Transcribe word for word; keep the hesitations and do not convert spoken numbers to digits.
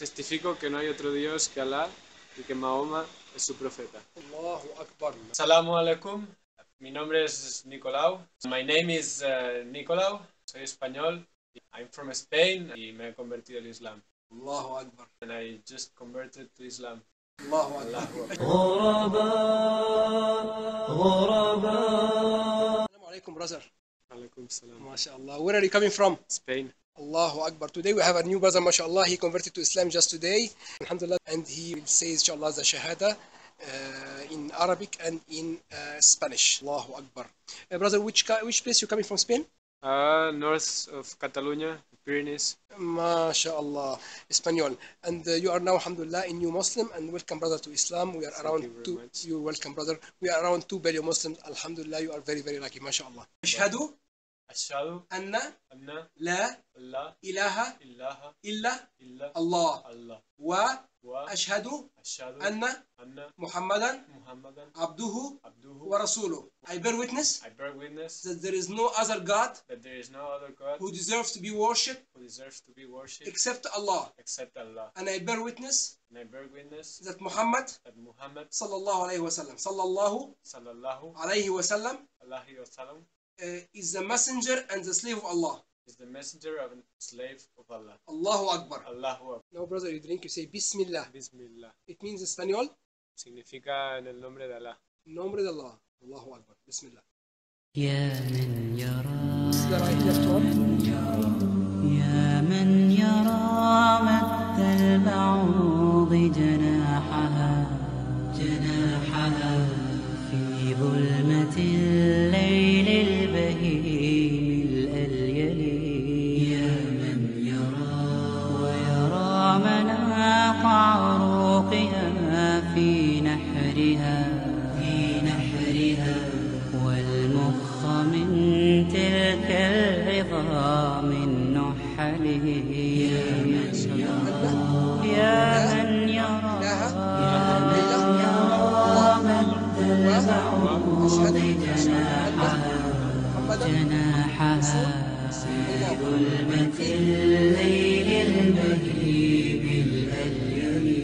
Testifico que no hay otro Dios que Alá y que Mahoma es su profeta. Allahu Akbar. Assalamu alaikum. Mi nombre es Nicolau. My name is uh, Nicolau. Soy español. I'm from Spain y me he convertido al Islam. Allahu Akbar. And I just converted to Islam. Allahu Akbar. Assalamu alaikum, brother. Alaikum salam. MashaAllah. Where are you coming from? Spain. Allahu Akbar. Today we have a new brother, MashaAllah. He converted to Islam just today. Alhamdulillah. And he will say, inshallah, the Shahada uh, in Arabic and in uh, Spanish. Allahu Akbar. Uh, brother, which, which place you coming from, Spain? Uh, north of Catalonia, Pyrenees. MashaAllah. Espanol. And uh, you are now, alhamdulillah, a new Muslim. And welcome, brother, to Islam. We are Thank around you very two. much. You're welcome, brother. We are around two billion Muslims. Alhamdulillah, you are very, very lucky. MashaAllah. أشهد أشهد أن أن لا لا إله إله إلا إلا الله الله وأشهد وأشهد أن أن محمدا محمدا عبده عبده ورسوله. I bear witness I bear witness that there is no other God that there is no other God who deserves to be worshipped who deserves to be worshipped except Allah. except Allah. And I bear witness And I bear witness that Muhammad that Muhammad sallallahu alayhi wasallam sallallahu sallallahu alayhi wasallam alaihi wasallam uh, is the messenger and the slave of Allah. is the messenger of a slave of Allah. Allahu Akbar. Allahu Akbar. Now, brother, you drink, you say Bismillah. Bismillah. It means in Espanol, Significa en el nombre de Allah. nombre de Allah. Allahu Akbar. Bismillah. يا من يرى Is the right left one? يا من يرى مد البعوض جناحها جناحها في ظلمة الليل البهيم الأليل. يا من يرى ويرى مناط عروقها في نحرها في نحرها والمخ من تلك العظام النحل. يا من يرى يا من يرى يا من يرى مد البعوض جناحها جناحها في ظلمة الليل البهيم الأليل.